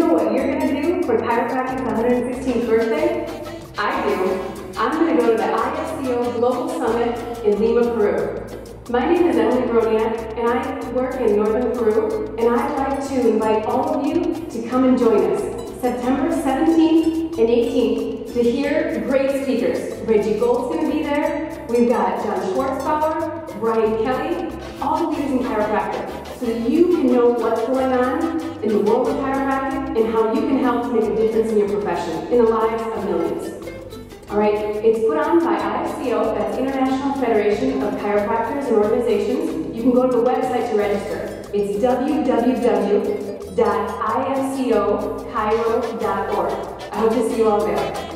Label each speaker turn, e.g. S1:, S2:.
S1: know what you're going to do for Chiropractic's 116th birthday? I do. I'm going to go to the IFCO Global Summit in Lima, Peru. My name is Emily Broniak, and I work in Northern Peru, and I'd like to invite all of you to come and join us September 17th and 18th to hear great speakers. Reggie Gold's going to be there. We've got John Schwartzbauer, Brian Kelly, all leaders in chiropractic, so that you can know what's going on in the world of chiropractic and how you can help to make a difference in your profession, in the lives of millions. All right, it's put on by IFCO, that's International Federation of Chiropractors and Organizations. You can go to the website to register. It's www.ifcochiro.org. I hope to see you all there.